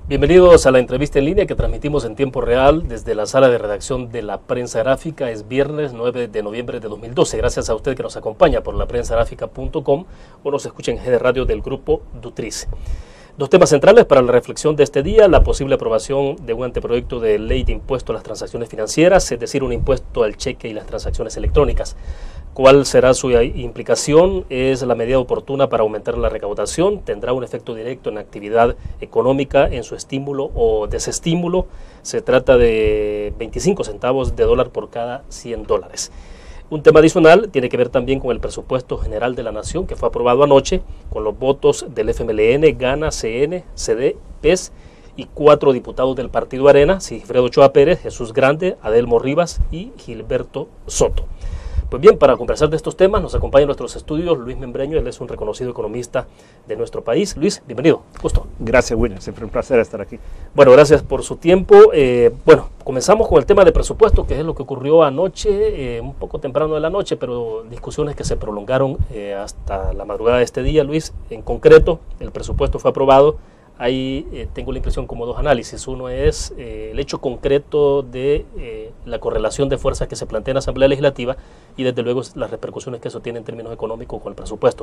Bienvenidos a la entrevista en línea que transmitimos en tiempo real desde la sala de redacción de La Prensa Gráfica. Es viernes 9 de noviembre de 2012. Gracias a usted que nos acompaña por laprensagráfica.com o nos escucha en GD Radio del grupo Dutrice. Dos temas centrales para la reflexión de este día: la posible aprobación de un anteproyecto de ley de impuesto a las transacciones financieras, es decir, un impuesto al cheque y las transacciones electrónicas. ¿Cuál será su implicación? ¿Es la medida oportuna para aumentar la recaudación? ¿Tendrá un efecto directo en la actividad económica, en su estímulo o desestímulo? Se trata de 25 centavos de dólar por cada $100. Un tema adicional tiene que ver también con el presupuesto general de la Nación, que fue aprobado anoche con los votos del FMLN, GANA, CN, CD, PES y 4 diputados del Partido Arena: Sigfredo Ochoa Pérez, Jesús Grande, Adelmo Rivas y Gilberto Soto. Pues bien, para conversar de estos temas nos acompaña en nuestros estudios Luis Membreño. Él es un reconocido economista de nuestro país. Luis, bienvenido. Gusto. Gracias, William. Siempre un placer estar aquí. Bueno, gracias por su tiempo. Comenzamos con el tema de presupuesto, que es lo que ocurrió anoche, un poco temprano de la noche, pero discusiones que se prolongaron hasta la madrugada de este día, Luis. En concreto, el presupuesto fue aprobado. Ahí tengo la impresión como dos análisis. Uno es el hecho concreto de la correlación de fuerzas que se plantea en la Asamblea Legislativa y desde luego las repercusiones que eso tiene en términos económicos con el presupuesto.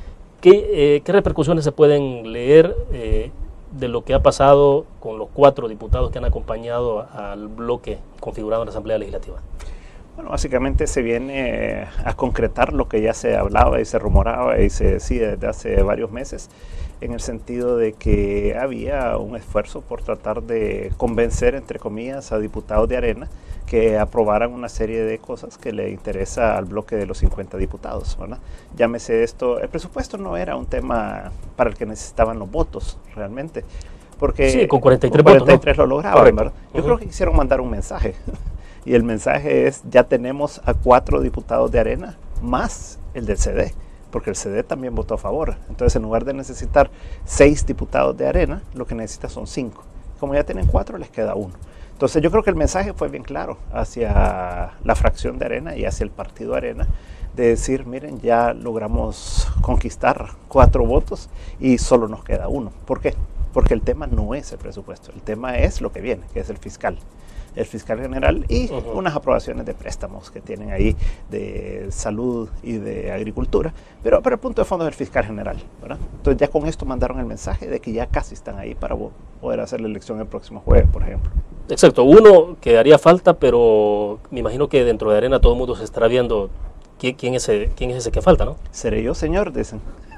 ¿Qué repercusiones se pueden leer de lo que ha pasado con los 4 diputados que han acompañado al bloque configurado en la Asamblea Legislativa? Bueno, básicamente se viene a concretar lo que ya se hablaba y se rumoraba y se decía desde hace varios meses, en el sentido de que había un esfuerzo por tratar de convencer, entre comillas, a diputados de Arena que aprobaran una serie de cosas que le interesa al bloque de los 50 diputados, ¿verdad? Llámese esto, el presupuesto no era un tema para el que necesitaban los votos realmente, porque sí, con 43 votos, 43 ¿no? Lo lograban, ¿verdad? Yo creo que quisieron mandar un mensaje, y el mensaje es: ya tenemos a 4 diputados de Arena más el del CD, porque el CD también votó a favor. Entonces, en lugar de necesitar 6 diputados de Arena, lo que necesita son 5. Como ya tienen 4, les queda 1. Entonces, yo creo que el mensaje fue bien claro hacia la fracción de Arena y hacia el partido Arena, de decir: miren, ya logramos conquistar 4 votos y solo nos queda 1. ¿Por qué? Porque el tema no es el presupuesto, el tema es lo que viene, que es el fiscal general y unas aprobaciones de préstamos que tienen ahí de salud y de agricultura, pero el punto de fondo es el fiscal general, ¿verdad? Entonces ya con esto mandaron el mensaje de que ya casi están ahí para poder hacer la elección el próximo jueves, por ejemplo. Exacto, uno que haría falta, pero me imagino que dentro de Arena todo el mundo se estará viendo quién es ese que falta, ¿no? Seré yo, señor, dicen.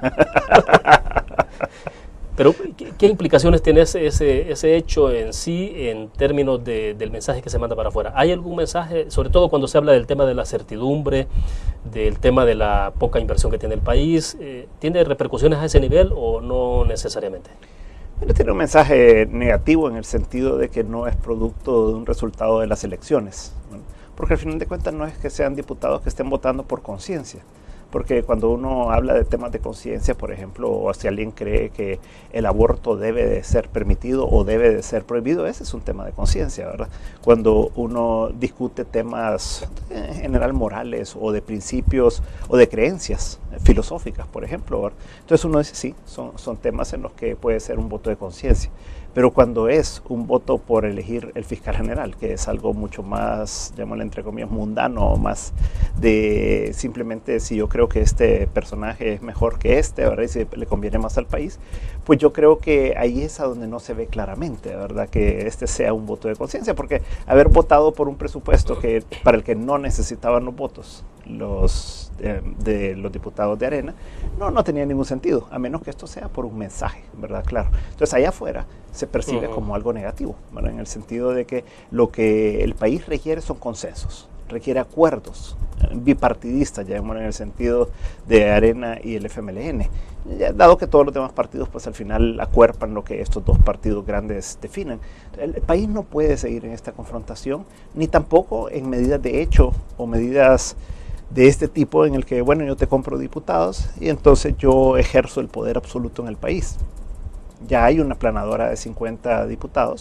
Pero, ¿qué implicaciones tiene ese hecho en sí en términos del mensaje que se manda para afuera? ¿Hay algún mensaje, sobre todo cuando se habla del tema de la certidumbre, del tema de la poca inversión que tiene el país? ¿Tiene repercusiones a ese nivel o no necesariamente? Pero tiene un mensaje negativo en el sentido de que no es producto de un resultado de las elecciones, ¿no? Porque al final de cuentas no es que sean diputados que estén votando por conciencia. Porque cuando uno habla de temas de conciencia, por ejemplo, o si alguien cree que el aborto debe de ser permitido o debe de ser prohibido, ese es un tema de conciencia, ¿verdad? Cuando uno discute temas en general morales o de principios o de creencias filosóficas, por ejemplo, ¿verdad? Entonces uno dice: sí, son temas en los que puede ser un voto de conciencia. Pero cuando es un voto por elegir el fiscal general, que es algo mucho más, llamémosle entre comillas, mundano, más de simplemente si yo creo que este personaje es mejor que este, ¿verdad? Y si le conviene más al país, pues yo creo que ahí es a donde no se ve claramente, ¿verdad? Que este sea un voto de conciencia, porque haber votado por un presupuesto para el que no necesitaban los votos de los diputados de Arena, no tenía ningún sentido, a menos que esto sea por un mensaje, ¿verdad? Claro. Entonces allá afuera se percibe como algo negativo, ¿verdad? En el sentido de que lo que el país requiere son consensos, requiere acuerdos bipartidistas, ya en el sentido de Arena y el FMLN, ya, dado que todos los demás partidos pues al final acuerpan lo que estos dos partidos grandes definen. El país no puede seguir en esta confrontación, ni tampoco en medidas de hecho o medidas de este tipo en el que, bueno, yo te compro diputados y entonces yo ejerzo el poder absoluto en el país. Ya hay una planadora de 50 diputados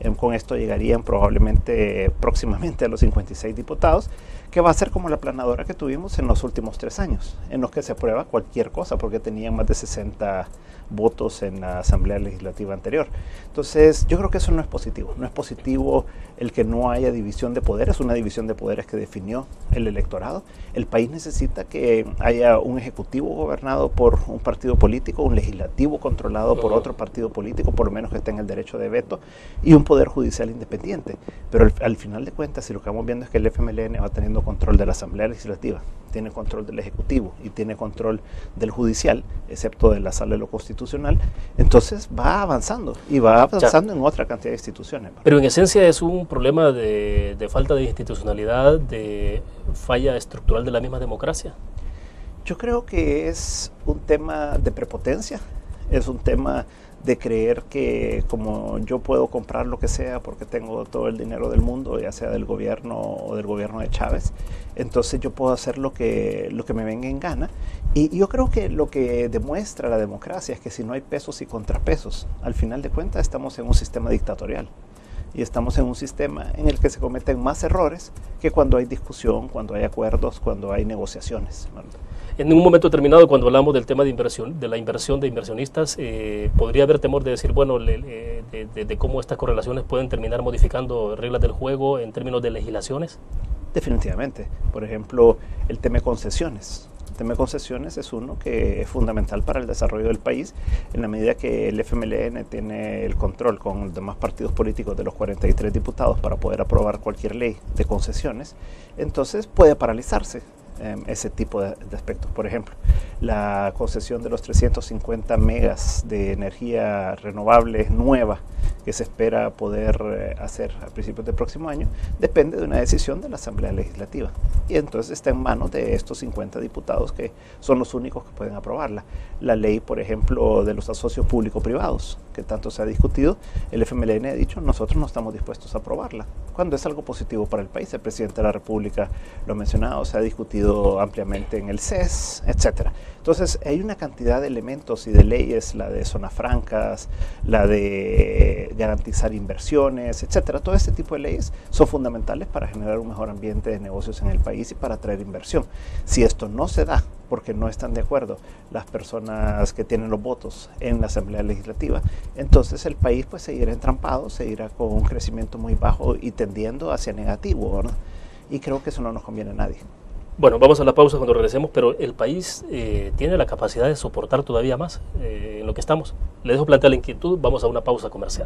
Con esto llegarían probablemente próximamente a los 56 diputados, que va a ser como la planadora que tuvimos en los últimos 3 años, en los que se aprueba cualquier cosa, porque tenían más de 60 votos en la Asamblea Legislativa anterior. Entonces, yo creo que eso no es positivo. No es positivo el que no haya división de poderes, una división de poderes que definió el electorado. El país necesita que haya un ejecutivo gobernado por un partido político, un legislativo controlado por otro partido político, por lo menos que tenga el derecho de veto, y un poder judicial independiente. Pero al final de cuentas, si lo que vamos viendo es que el FMLN va teniendo control de la Asamblea Legislativa, tiene control del Ejecutivo y tiene control del Judicial, excepto de la Sala de lo Constitucional, entonces va avanzando y va avanzando en otra cantidad de instituciones. Pero en esencia es un problema de falta de institucionalidad, de falla estructural de la misma democracia. Yo creo que es un tema de prepotencia, es un tema de creer que como yo puedo comprar lo que sea porque tengo todo el dinero del mundo, ya sea del gobierno o del gobierno de Chávez, entonces yo puedo hacer lo que me venga en gana. Y yo creo que lo que demuestra la democracia es que si no hay pesos y contrapesos, al final de cuentas estamos en un sistema dictatorial. Y estamos en un sistema en el que se cometen más errores que cuando hay discusión, cuando hay acuerdos, cuando hay negociaciones. En un momento determinado, cuando hablamos del tema de inversión, de la inversión de inversionistas, podría haber temor de decir, bueno, de cómo estas correlaciones pueden terminar modificando reglas del juego en términos de legislaciones. Definitivamente. Por ejemplo, el tema de concesiones. El tema de concesiones es uno que es fundamental para el desarrollo del país, en la medida que el FMLN tiene el control con los demás partidos políticos de los 43 diputados para poder aprobar cualquier ley de concesiones, entonces puede paralizarse ese tipo de aspectos. Por ejemplo, la concesión de los 350 megas de energía renovable nueva que se espera poder hacer a principios del próximo año, depende de una decisión de la Asamblea Legislativa. Y entonces está en manos de estos 50 diputados que son los únicos que pueden aprobarla. La ley, por ejemplo, de los asocios público-privados, que tanto se ha discutido, el FMLN ha dicho, nosotros no estamos dispuestos a aprobarla, cuando es algo positivo para el país. El presidente de la República lo ha mencionado, se ha discutido ampliamente en el CES, etcétera. Entonces, hay una cantidad de elementos y de leyes, la de zonas francas, la de garantizar inversiones, etcétera. Todo este tipo de leyes son fundamentales para generar un mejor ambiente de negocios en el país y para atraer inversión. Si esto no se da porque no están de acuerdo las personas que tienen los votos en la Asamblea Legislativa, entonces el país pues seguirá entrampado, seguirá con un crecimiento muy bajo y tendiendo hacia negativo, ¿verdad? Y creo que eso no nos conviene a nadie. Bueno, vamos a la pausa cuando regresemos, pero el país tiene la capacidad de soportar todavía más en lo que estamos. Le dejo plantear la inquietud, vamos a una pausa comercial.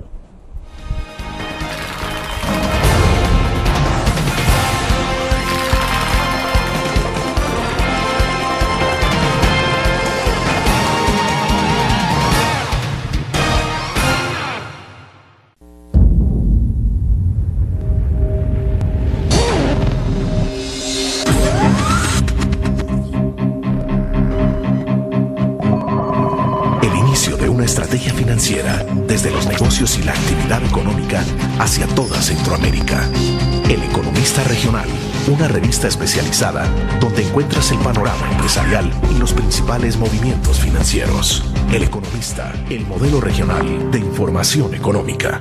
Estrategia financiera desde los negocios y la actividad económica hacia toda Centroamérica. El Economista Regional, una revista especializada donde encuentras el panorama empresarial y los principales movimientos financieros. El Economista, el modelo regional de información económica.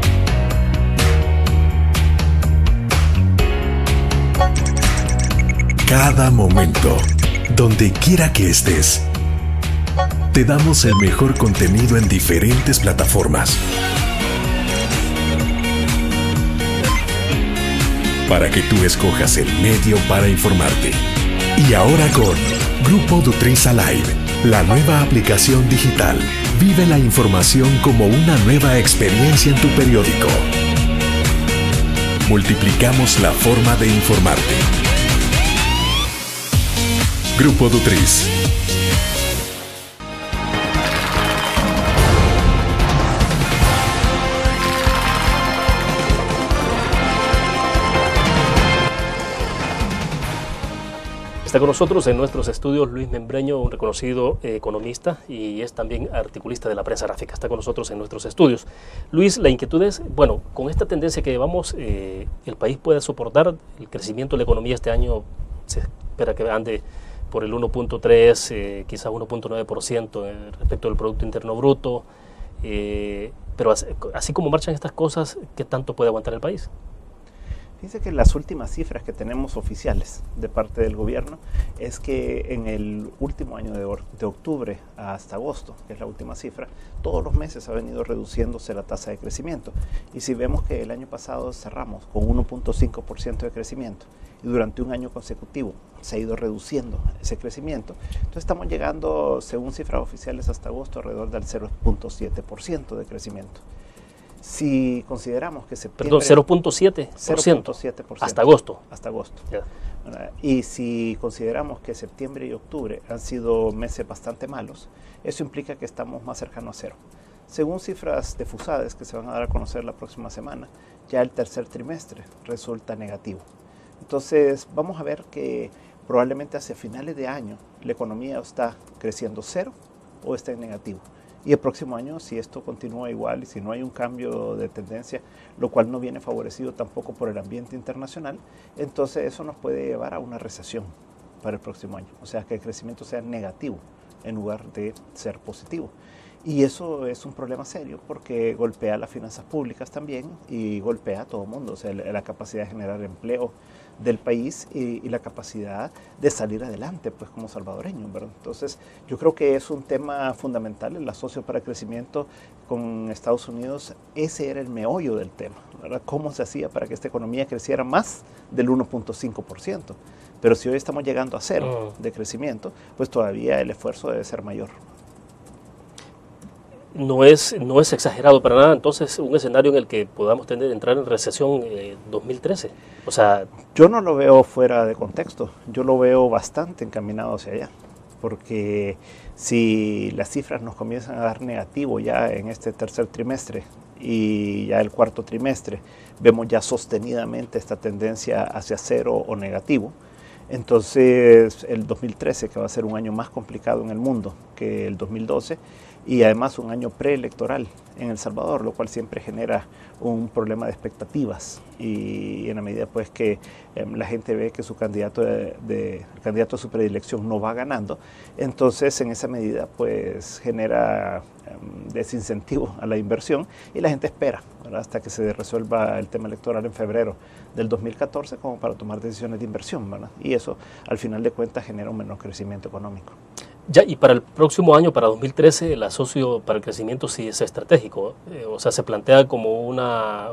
Cada momento, donde quiera que estés, te damos el mejor contenido en diferentes plataformas para que tú escojas el medio para informarte. Y ahora con Grupo Dutriza Live, la nueva aplicación digital. Vive la información como una nueva experiencia en tu periódico. Multiplicamos la forma de informarte. Grupo Dutriz. Está con nosotros en nuestros estudios Luis Membreño, un reconocido economista y es también articulista de la prensa gráfica. Está con nosotros en nuestros estudios. Luis, la inquietud es, bueno, con esta tendencia que llevamos, ¿el país puede soportar el crecimiento de la economía este año? Se espera que ande por el 1.3, quizás 1.9% respecto del Producto Interno Bruto. pero así como marchan estas cosas, ¿qué tanto puede aguantar el país? Fíjense que las últimas cifras que tenemos oficiales de parte del gobierno es que en el último año de octubre hasta agosto, que es la última cifra, todos los meses ha venido reduciéndose la tasa de crecimiento. Y si vemos que el año pasado cerramos con 1.5% de crecimiento y durante un año consecutivo se ha ido reduciendo ese crecimiento, entonces estamos llegando, según cifras oficiales, hasta agosto alrededor del 0.7% de crecimiento. Si consideramos que septiembre... Perdón, 0.7%. 0.7%. Hasta agosto. Hasta agosto. Yeah. Y si consideramos que septiembre y octubre han sido meses bastante malos, eso implica que estamos más cercanos a cero. Según cifras de FUSADES que se van a dar a conocer la próxima semana, ya el tercer trimestre resulta negativo. Entonces vamos a ver que probablemente hacia finales de año la economía está creciendo cero o está en negativo. Y el próximo año, si esto continúa igual y si no hay un cambio de tendencia, lo cual no viene favorecido tampoco por el ambiente internacional, entonces eso nos puede llevar a una recesión para el próximo año. O sea, que el crecimiento sea negativo en lugar de ser positivo. Y eso es un problema serio porque golpea las finanzas públicas también y golpea a todo el mundo. O sea, la capacidad de generar empleo del país y la capacidad de salir adelante, pues como salvadoreños, ¿verdad? Entonces, yo creo que es un tema fundamental, el asocio para el crecimiento con Estados Unidos, ese era el meollo del tema, ¿verdad? ¿Cómo se hacía para que esta economía creciera más del 1.5%? Pero si hoy estamos llegando a cero de crecimiento, pues todavía el esfuerzo debe ser mayor. No es exagerado para nada, entonces, un escenario en el que podamos entrar en recesión 2013. O sea, yo no lo veo fuera de contexto, yo lo veo bastante encaminado hacia allá, porque si las cifras nos comienzan a dar negativo ya en este tercer trimestre y ya el cuarto trimestre, vemos ya sostenidamente esta tendencia hacia cero o negativo, entonces el 2013, que va a ser un año más complicado en el mundo que el 2012, y además un año preelectoral en El Salvador, lo cual siempre genera un problema de expectativas y en la medida pues que la gente ve que su candidato el candidato a su predilección no va ganando, entonces en esa medida pues genera desincentivo a la inversión y la gente espera, ¿verdad?, hasta que se resuelva el tema electoral en febrero del 2014 como para tomar decisiones de inversión, ¿verdad? Y eso al final de cuentas genera un menor crecimiento económico. Ya, y para el próximo año, para 2013, el asocio para el crecimiento sí es estratégico. O sea, se plantea como una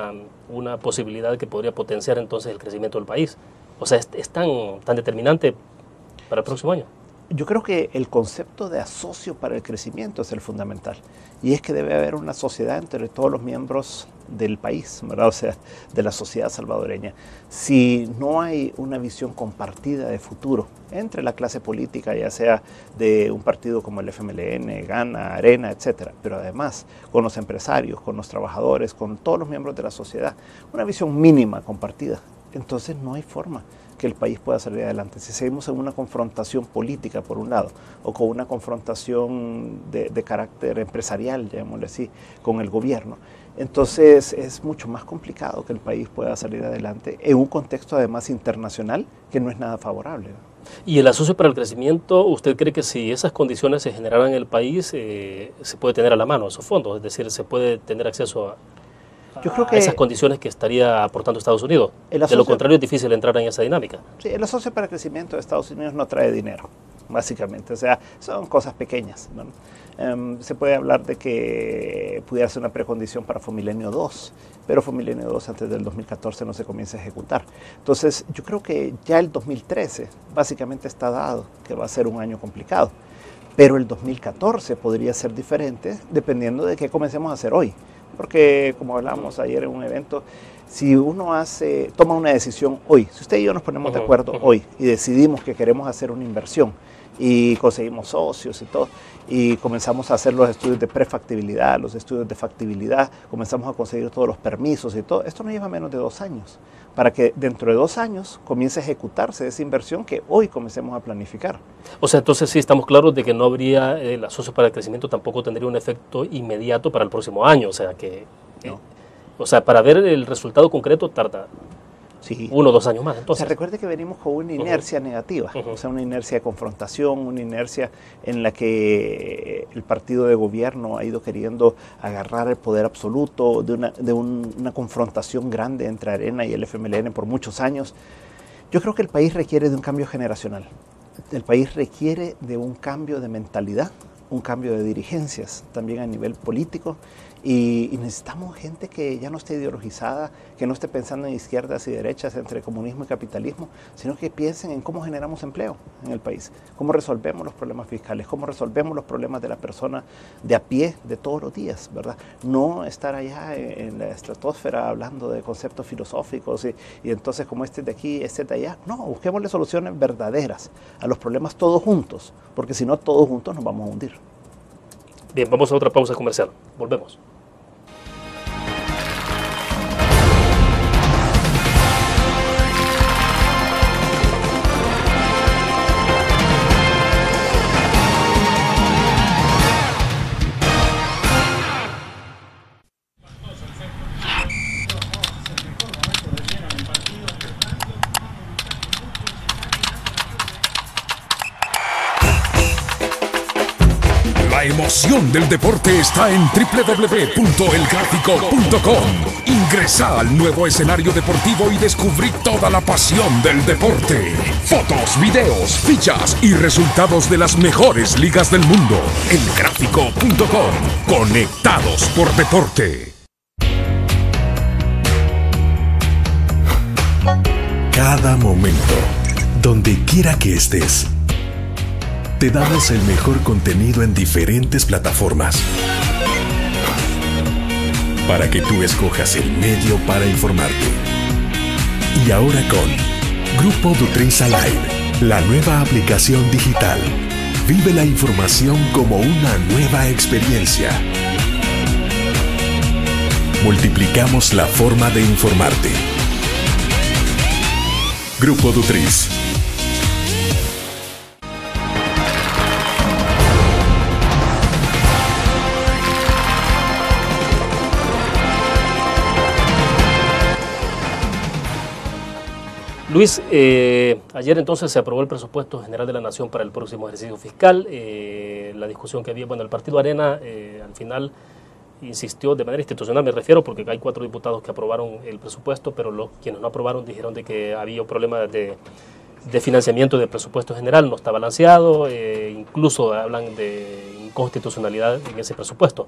posibilidad que podría potenciar entonces el crecimiento del país. O sea, es tan determinante para el próximo año. Yo creo que el concepto de asocio para el crecimiento es el fundamental. Y es que debe haber una sociedad entre todos los miembros del país, ¿verdad? O sea, de la sociedad salvadoreña. Si no hay una visión compartida de futuro entre la clase política, ya sea de un partido como el FMLN, GANA, ARENA, etcétera, pero además con los empresarios, con los trabajadores, con todos los miembros de la sociedad, una visión mínima compartida, entonces no hay forma que el país pueda salir adelante. Si seguimos en una confrontación política por un lado o con una confrontación de carácter empresarial, llamémosle así, con el gobierno, entonces es mucho más complicado que el país pueda salir adelante en un contexto además internacional que no es nada favorable. Y el asocio para el crecimiento, ¿usted cree que si esas condiciones se generaran en el país, se puede tener a la mano esos fondos? Es decir, ¿se puede tener acceso a esas condiciones que estaría aportando Estados Unidos? De lo contrario, es difícil entrar en esa dinámica. Sí, el asocio para el crecimiento de Estados Unidos no trae dinero, básicamente. O sea, son cosas pequeñas, ¿no? Se puede hablar de que pudiera ser una precondición para Fomilenio 2, pero Fomilenio 2 antes del 2014 no se comienza a ejecutar. Entonces, yo creo que ya el 2013 básicamente está dado que va a ser un año complicado, pero el 2014 podría ser diferente dependiendo de qué comencemos a hacer hoy. Porque, como hablamos ayer en un evento, si uno toma una decisión hoy, si usted y yo nos ponemos de acuerdo hoy y decidimos que queremos hacer una inversión y conseguimos socios y todo, y comenzamos a hacer los estudios de prefactibilidad, los estudios de factibilidad, comenzamos a conseguir todos los permisos y todo, esto nos lleva menos de 2 años, para que dentro de 2 años comience a ejecutarse esa inversión que hoy comencemos a planificar. O sea, entonces sí estamos claros de que no habría, el asocio para el crecimiento tampoco tendría un efecto inmediato para el próximo año, o sea que, no. O sea, para ver el resultado concreto tarda. Sí. 1 o 2 años más. Entonces, o sea, recuerde que venimos con una inercia negativa, o sea, una inercia de confrontación, una inercia en la que el partido de gobierno ha ido queriendo agarrar el poder absoluto de una confrontación grande entre Arena y el FMLN por muchos años. Yo creo que el país requiere de un cambio generacional. El país requiere de un cambio de mentalidad, un cambio de dirigencias, también a nivel político, y necesitamos gente que ya no esté ideologizada, que no esté pensando en izquierdas y derechas, entre comunismo y capitalismo, sino que piensen en cómo generamos empleo en el país, cómo resolvemos los problemas fiscales, cómo resolvemos los problemas de la persona de a pie de todos los días, ¿verdad? No estar allá en la estratosfera hablando de conceptos filosóficos y entonces como este de aquí, este de allá. No, busquémosle soluciones verdaderas a los problemas todos juntos, porque si no todos juntos nos vamos a hundir. bien, vamos a otra pausa comercial. Volvemos. La emoción del deporte está en www.elgráfico.com. Ingresa al nuevo escenario deportivo y descubrí toda la pasión del deporte. Fotos, videos, fichas y resultados de las mejores ligas del mundo. Elgráfico.com. Conectados por deporte. Cada momento, donde quiera que estés, te damos el mejor contenido en diferentes plataformas para que tú escojas el medio para informarte. Y ahora con Grupo Dutriza Live, la nueva aplicación digital. Vive la información como una nueva experiencia. Multiplicamos la forma de informarte. Grupo Dutriz. Luis, ayer entonces se aprobó el presupuesto general de la Nación para el próximo ejercicio fiscal. La discusión que había, bueno, el Partido Arena al final insistió de manera institucional, me refiero, porque hay 4 diputados que aprobaron el presupuesto, pero quienes no aprobaron dijeron de que había un problema de financiamiento del presupuesto general, no está balanceado, incluso hablan de inconstitucionalidad en ese presupuesto.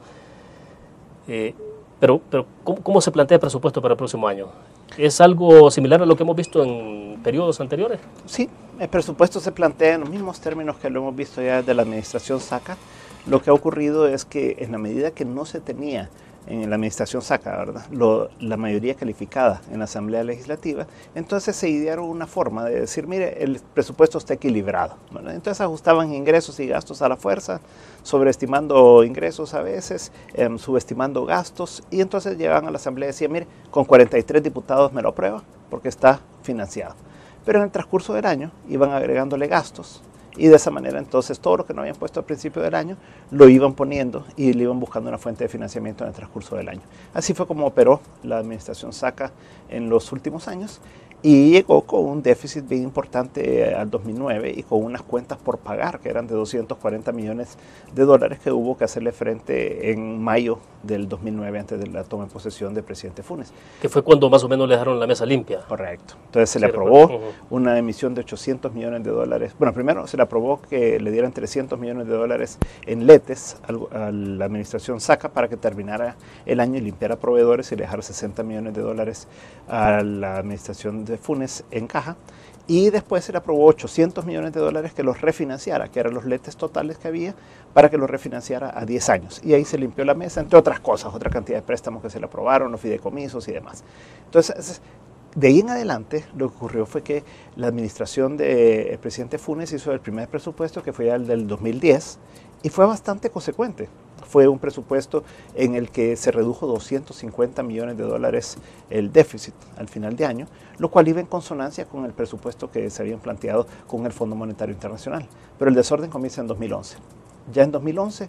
Pero ¿cómo se plantea el presupuesto para el próximo año? ¿Es algo similar a lo que hemos visto en periodos anteriores? Sí, el presupuesto se plantea en los mismos términos que lo hemos visto ya desde la administración Saca. Lo que ha ocurrido es que en la medida que no se tenía en la administración Saca, ¿verdad?, la mayoría calificada en la Asamblea Legislativa, entonces se idearon una forma de decir, mire, el presupuesto está equilibrado, ¿verdad? Entonces ajustaban ingresos y gastos a la fuerza, sobreestimando ingresos a veces, subestimando gastos, y entonces llegaban a la Asamblea y decían, mire, con 43 diputados me lo aprueba porque está financiado. Pero en el transcurso del año iban agregándole gastos, y de esa manera entonces todo lo que no habían puesto al principio del año lo iban poniendo y le iban buscando una fuente de financiamiento en el transcurso del año. Así fue como operó la administración Saca en los últimos años y llegó con un déficit bien importante al 2009 y con unas cuentas por pagar que eran de $240 millones que hubo que hacerle frente en mayo del 2009 antes de la toma en posesión del presidente Funes. Que fue cuando más o menos le dejaron la mesa limpia. Correcto. Entonces se le aprobó una emisión de $800 millones. Bueno, primero se le aprobó que le dieran $300 millones en letes a la administración Saca para que terminara el año y limpiara proveedores y le dejara $60 millones a la administración de Funes en caja, y después se le aprobó $800 millones que los refinanciara, que eran los letes totales que había, para que los refinanciara a 10 años. Y ahí se limpió la mesa, entre otras cosas, otra cantidad de préstamos que se le aprobaron, los fideicomisos y demás. Entonces, de ahí en adelante, lo que ocurrió fue que la administración del presidente Funes hizo el primer presupuesto, que fue el del 2010, y fue bastante consecuente. Fue un presupuesto en el que se redujo $250 millones el déficit al final de año, lo cual iba en consonancia con el presupuesto que se habían planteado con el Fondo Monetario Internacional. Pero el desorden comienza en 2011. Ya en 2011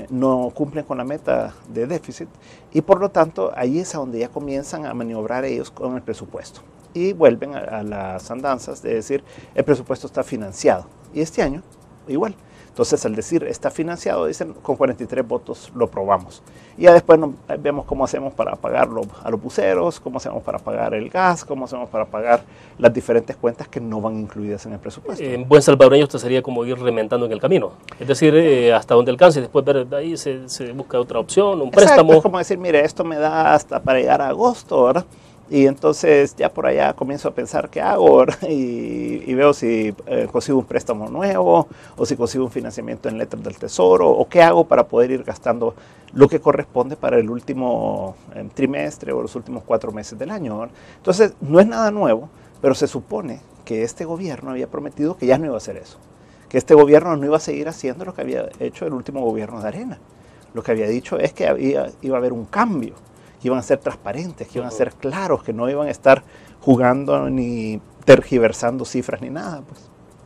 no cumplen con la meta de déficit y por lo tanto ahí es a donde ya comienzan a maniobrar ellos con el presupuesto. y vuelven a las andanzas de decir el presupuesto está financiado. Y este año igual. Entonces, al decir está financiado, dicen con 43 votos lo aprobamos. Y ya después vemos cómo hacemos para pagarlo a los buceros, cómo hacemos para pagar el gas, cómo hacemos para pagar las diferentes cuentas que no van incluidas en el presupuesto. En buen salvadoreño esto sería como ir reventando en el camino. Es decir, hasta donde alcance y después ver ahí se busca otra opción, un préstamo. Es como decir, mire, esto me da hasta para llegar a agosto, ¿verdad? Y entonces ya por allá comienzo a pensar qué hago y veo si consigo un préstamo nuevo o si consigo un financiamiento en letras del tesoro o qué hago para poder ir gastando lo que corresponde para el último trimestre o los últimos 4 meses del año, ¿verdad? Entonces no es nada nuevo, pero se supone que este gobierno había prometido que ya no iba a hacer eso, que este gobierno no iba a seguir haciendo lo que había hecho el último gobierno de Arena. Lo que había dicho es que iba a haber un cambio, que iban a ser transparentes, que iban a ser claros, que no iban a estar jugando ni tergiversando cifras ni nada, pues.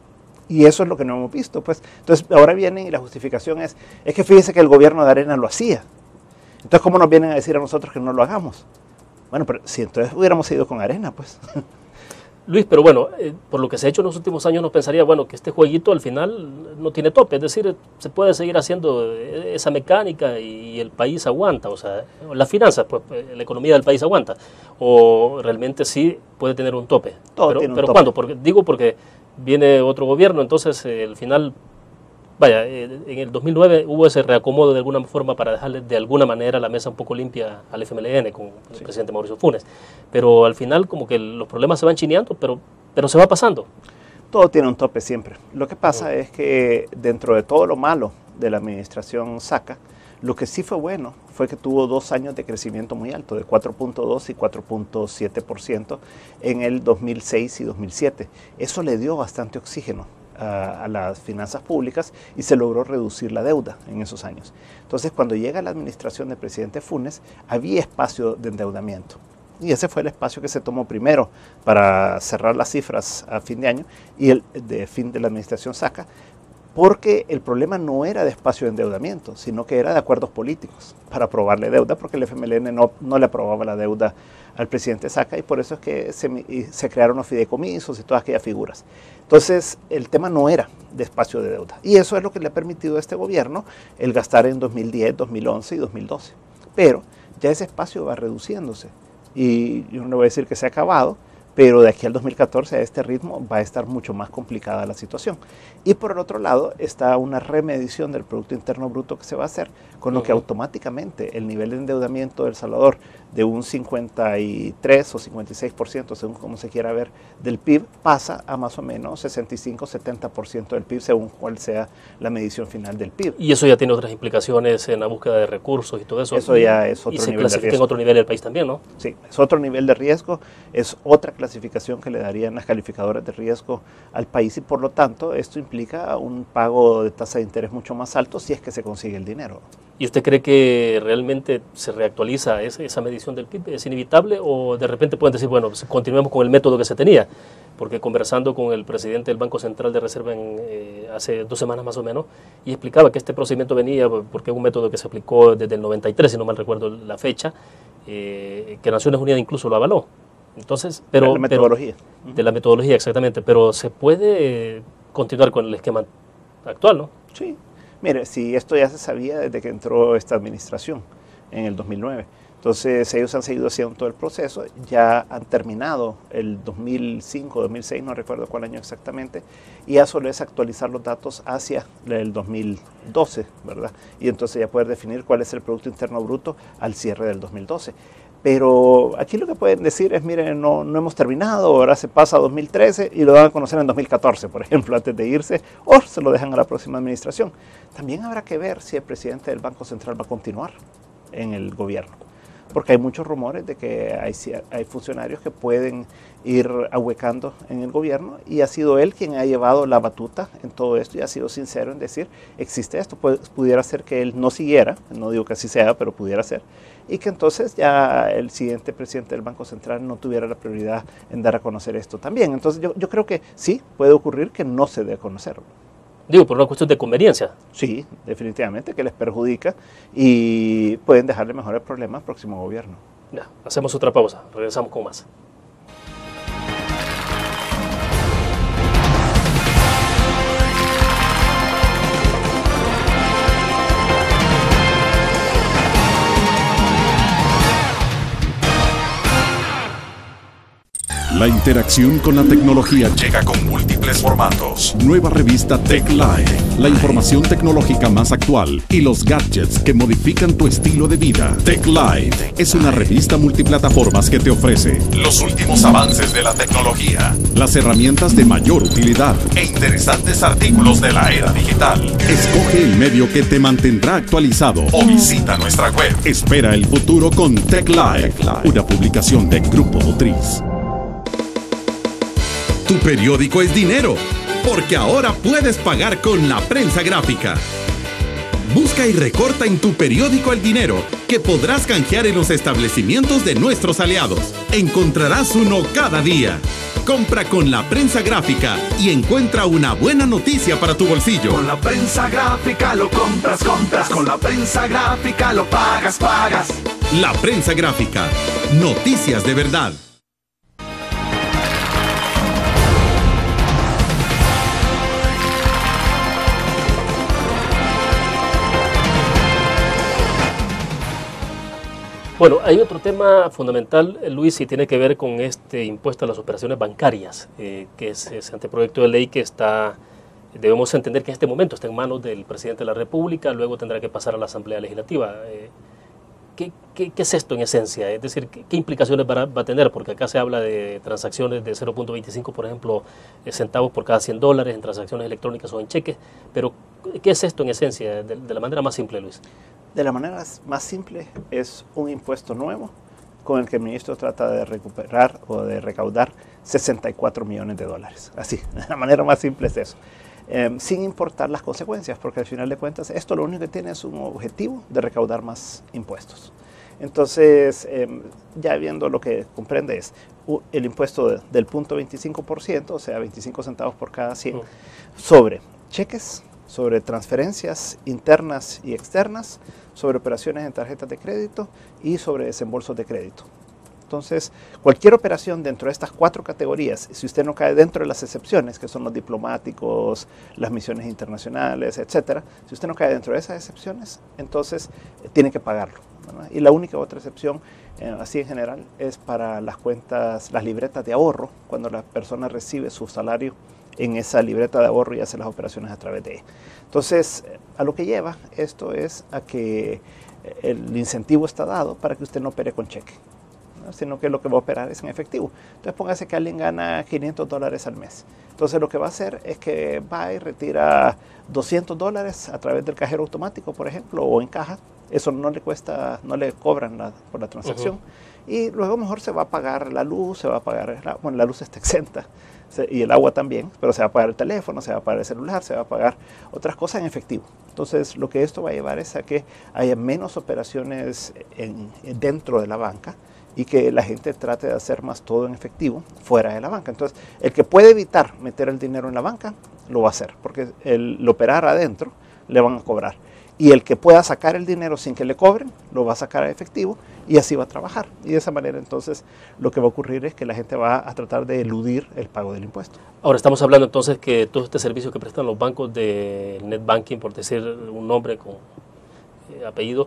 Y eso es lo que no hemos visto, pues. Entonces, ahora vienen y la justificación es que fíjese que el gobierno de Arena lo hacía. Entonces, ¿cómo nos vienen a decir a nosotros que no lo hagamos? Bueno, pero si entonces hubiéramos ido con Arena, pues. Luis, pero bueno, por lo que se ha hecho en los últimos años, no pensaría, bueno, que este jueguito al final no tiene tope, es decir, se puede seguir haciendo esa mecánica y el país aguanta, o sea, las finanzas, pues la economía del país aguanta, o realmente sí puede tener un tope. Todo tiene un pero tope. ¿cuándo? Porque viene otro gobierno, entonces al final, vaya, en el 2009 hubo ese reacomodo de alguna forma para dejarle de alguna manera la mesa un poco limpia al FMLN con el presidente Mauricio Funes. Pero al final como que los problemas se van chineando, pero se va pasando. Todo tiene un tope siempre. Lo que pasa es que dentro de todo lo malo de la administración Saca, lo que sí fue bueno fue que tuvo 2 años de crecimiento muy alto, de 4.2 y 4.7% en el 2006 y 2007. Eso le dio bastante oxígeno a las finanzas públicas y se logró reducir la deuda en esos años. Entonces, cuando llega la administración del presidente Funes, había espacio de endeudamiento. Y ese fue el espacio que se tomó primero para cerrar las cifras a fin de año y el de fin de la administración Saca, porque el problema no era de espacio de endeudamiento, sino que era de acuerdos políticos para aprobarle deuda, porque el FMLN no le aprobaba la deuda al presidente Saca y por eso es que se crearon los fideicomisos y todas aquellas figuras. Entonces, el tema no era de espacio de deuda. Y eso es lo que le ha permitido a este gobierno el gastar en 2010, 2011 y 2012. Pero ya ese espacio va reduciéndose. Y yo no voy a decir que se ha acabado, pero de aquí al 2014 a este ritmo va a estar mucho más complicada la situación. Y por el otro lado está una remedición del Producto Interno Bruto que se va a hacer, con lo que automáticamente el nivel de endeudamiento de El Salvador de un 53 o 56%, según como se quiera ver, del PIB, pasa a más o menos 65-70% del PIB, según cuál sea la medición final del PIB. Y eso ya tiene otras implicaciones en la búsqueda de recursos y todo eso. Eso ya es otro nivel de riesgo. Y se clasifica en otro nivel del país también, ¿no? Sí, es otro nivel de riesgo, es otra clasificación que le darían las calificadoras de riesgo al país y por lo tanto esto implica un pago de tasa de interés mucho más alto si es que se consigue el dinero. ¿Y usted cree que realmente se reactualiza esa medición del PIB? ¿Es inevitable o de repente pueden decir, bueno, pues continuemos con el método que se tenía? Porque conversando con el presidente del Banco Central de Reserva hace 2 semanas más o menos, y explicaba que este procedimiento venía porque es un método que se aplicó desde el 93, si no mal recuerdo la fecha, que Naciones Unidas incluso lo avaló. Entonces, de la metodología. De la metodología, exactamente, pero se puede continuar con el esquema actual, ¿no? Sí. Mire, si esto ya se sabía desde que entró esta administración en el 2009. Entonces ellos han seguido haciendo todo el proceso, ya han terminado el 2005, 2006, no recuerdo cuál año exactamente, y ya solo es actualizar los datos hacia el 2012, ¿verdad? Y entonces ya poder definir cuál es el Producto Interno Bruto al cierre del 2012. Pero aquí lo que pueden decir es, miren, no hemos terminado, ahora se pasa a 2013 y lo van a conocer en 2014, por ejemplo, antes de irse, o se lo dejan a la próxima administración. También habrá que ver si el presidente del Banco Central va a continuar en el gobierno, porque hay muchos rumores de que hay funcionarios que pueden ir ahuecando en el gobierno y ha sido él quien ha llevado la batuta en todo esto y ha sido sincero en decir, existe esto, pudiera ser que él no siguiera, no digo que así sea, pero pudiera ser, y que entonces ya el siguiente presidente del Banco Central no tuviera la prioridad en dar a conocer esto también. Entonces yo creo que sí, puede ocurrir que no se dé a conocer. Digo, por una cuestión de conveniencia. Sí, definitivamente, que les perjudica y pueden dejarle mejores problemas al próximo gobierno. Ya, hacemos otra pausa, regresamos con más. La interacción con la tecnología llega con múltiples formatos. Nueva revista Tech Live, la información tecnológica más actual y los gadgets que modifican tu estilo de vida. Tech Live es una revista multiplataformas que te ofrece los últimos avances de la tecnología, las herramientas de mayor utilidad e interesantes artículos de la era digital. Escoge el medio que te mantendrá actualizado o visita nuestra web. Espera el futuro con Tech Live, una publicación de Grupo Motriz. Tu periódico es dinero, porque ahora puedes pagar con la prensa gráfica. Busca y recorta en tu periódico el dinero, que podrás canjear en los establecimientos de nuestros aliados. Encontrarás uno cada día. Compra con la prensa gráfica y encuentra una buena noticia para tu bolsillo. Con la prensa gráfica lo compras. Con la prensa gráfica lo pagas. La prensa gráfica. Noticias de verdad. Bueno, hay otro tema fundamental, Luis, y tiene que ver con este impuesto a las operaciones bancarias, que es ese anteproyecto de ley que debemos entender que en este momento está en manos del presidente de la República, luego tendrá que pasar a la Asamblea Legislativa. ¿Qué es esto en esencia? Es decir, ¿qué implicaciones va a tener? Porque acá se habla de transacciones de 0.25, por ejemplo, centavos por cada $100 en transacciones electrónicas o en cheques, pero ¿qué es esto en esencia? De la manera más simple, Luis. De la manera más simple, es un impuesto nuevo con el que el ministro trata de recuperar o de recaudar $64 millones. Así, de la manera más simple es eso. Sin importar las consecuencias, porque al final de cuentas esto lo único que tiene es un objetivo de recaudar más impuestos. Entonces, ya viendo lo que comprende es el impuesto del 0.25%, o sea, 25 centavos por cada 100, sobre cheques, sobre transferencias internas y externas, sobre operaciones en tarjetas de crédito y sobre desembolsos de crédito. Entonces, cualquier operación dentro de estas 4 categorías, si usted no cae dentro de las excepciones, que son los diplomáticos, las misiones internacionales, etcétera, si usted no cae dentro de esas excepciones, entonces tiene que pagarlo, ¿verdad? Y la única otra excepción, así en general, es para las cuentas, las libretas de ahorro, cuando la persona recibe su salario en esa libreta de ahorro y hace las operaciones a través de ella. Entonces, a lo que lleva esto es a que el incentivo está dado para que usted no opere con cheque, ¿no? Sino que lo que va a operar es en efectivo. Entonces, póngase que alguien gana $500 al mes. Entonces, lo que va a hacer es que va y retira $200 a través del cajero automático, por ejemplo, o en caja. Eso no le cuesta, no le cobran por la transacción. Y luego mejor se va a pagar la luz, se va a pagar, bueno, la luz está exenta, y el agua también, pero se va a pagar el teléfono, se va a pagar el celular, se va a pagar otras cosas en efectivo. Entonces, lo que esto va a llevar es a que haya menos operaciones dentro de la banca y que la gente trate de hacer más todo en efectivo fuera de la banca. Entonces, el que puede evitar meter el dinero en la banca, lo va a hacer, porque el operar adentro le van a cobrar. Y el que pueda sacar el dinero sin que le cobren, lo va a sacar a efectivo y así va a trabajar. Y de esa manera entonces lo que va a ocurrir es que la gente va a tratar de eludir el pago del impuesto. Ahora estamos hablando entonces que todo este servicio que prestan los bancos de net banking, por decir un nombre con apellido,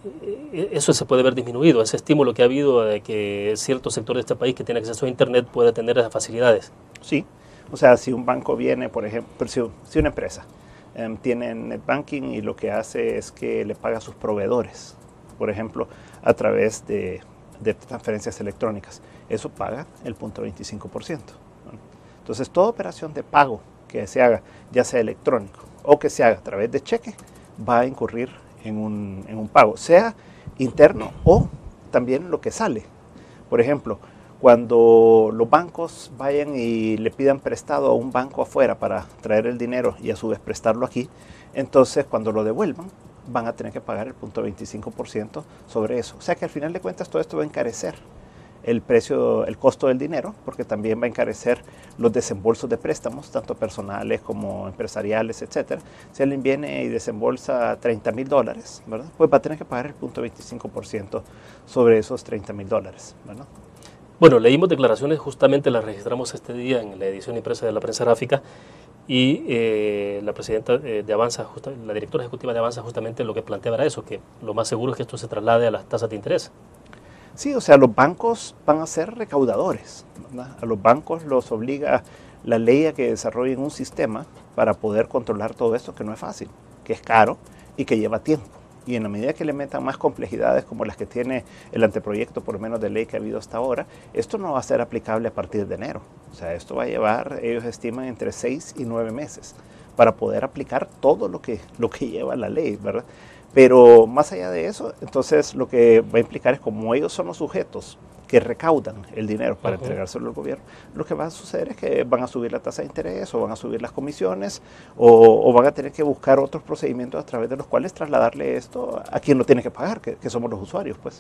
eso se puede ver disminuido, ese estímulo que ha habido de que cierto sector de este país que tiene acceso a internet pueda tener esas facilidades. Sí, o sea, si un banco viene, por ejemplo, si una empresa tiene net banking y lo que hace es que le paga a sus proveedores, por ejemplo, a través de transferencias electrónicas. Eso paga el 0.25%. Entonces, toda operación de pago que se haga, ya sea electrónico o que se haga a través de cheque, va a incurrir en un pago, sea interno o también lo que sale. Por ejemplo, cuando los bancos vayan y le pidan prestado a un banco afuera para traer el dinero y a su vez prestarlo aquí, entonces cuando lo devuelvan van a tener que pagar el 0.25% sobre eso. O sea que al final de cuentas todo esto va a encarecer el precio, el costo del dinero, porque también va a encarecer los desembolsos de préstamos, tanto personales como empresariales, etcétera. Si alguien viene y desembolsa $30,000, ¿verdad? Pues va a tener que pagar el 0.25% sobre esos $30,000, ¿verdad? Bueno, leímos declaraciones, justamente las registramos este día en la edición impresa de la prensa gráfica, y la presidenta de Avanza, la directora ejecutiva de Avanza, justamente lo que planteaba era eso, que lo más seguro es que esto se traslade a las tasas de interés. Sí, o sea, los bancos van a ser recaudadores, ¿verdad? A los bancos los obliga la ley a que desarrollen un sistema para poder controlar todo esto, que no es fácil, que es caro y que lleva tiempo. Y en la medida que le metan más complejidades como las que tiene el anteproyecto, por lo menos de ley que ha habido hasta ahora, esto no va a ser aplicable a partir de enero. O sea, esto va a llevar, ellos estiman, entre 6 y 9 meses para poder aplicar todo lo que lleva la ley, ¿verdad? Pero más allá de eso, entonces lo que va a implicar es, como ellos son los sujetos que recaudan el dinero para entregárselo al gobierno, lo que va a suceder es que van a subir la tasa de interés o van a subir las comisiones o van a tener que buscar otros procedimientos a través de los cuales trasladarle esto a quien lo tiene que pagar, que somos los usuarios, pues.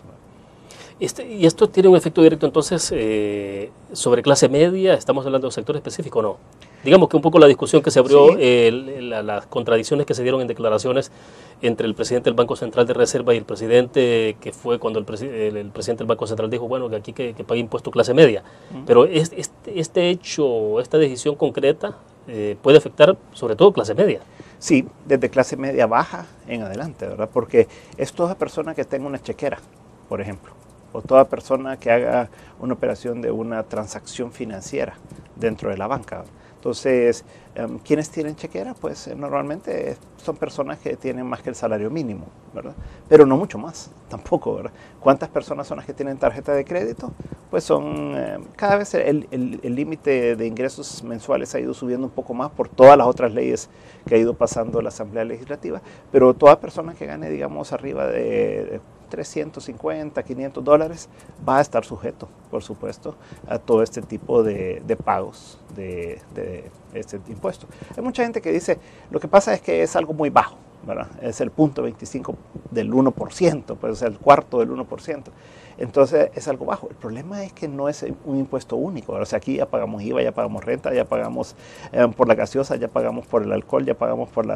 ¿Y esto tiene un efecto directo entonces sobre clase media? ¿Estamos hablando de un sector específico o no? Digamos que un poco la discusión que se abrió, sí, las contradicciones que se dieron en declaraciones entre el presidente del Banco Central de Reserva y el presidente, que fue cuando el presidente del Banco Central dijo, bueno, que aquí que pague impuesto clase media. Pero este hecho, esta decisión concreta puede afectar sobre todo clase media. Sí, desde clase media baja en adelante, ¿verdad? Porque es toda persona que tenga una chequera, por ejemplo, o toda persona que haga una operación de una transacción financiera dentro de la banca. Entonces, ¿quiénes tienen chequera? Pues normalmente son personas que tienen más que el salario mínimo, ¿verdad? Pero no mucho más, tampoco, ¿verdad? ¿Cuántas personas son las que tienen tarjeta de crédito? Pues son, cada vez el límite de ingresos mensuales ha ido subiendo un poco más por todas las otras leyes que ha ido pasando la Asamblea Legislativa, pero toda persona que gane, digamos, arriba de $350, $500 va a estar sujeto, por supuesto, a todo este tipo de pagos de este impuesto. Hay mucha gente que dice, lo que pasa es que es algo muy bajo, ¿verdad? Es el 0.25 del 1%, pues es el cuarto del 1%. Entonces es algo bajo. El problema es que no es un impuesto único, ¿verdad? O sea, aquí ya pagamos IVA, ya pagamos renta, ya pagamos por la gaseosa, ya pagamos por el alcohol, ya pagamos por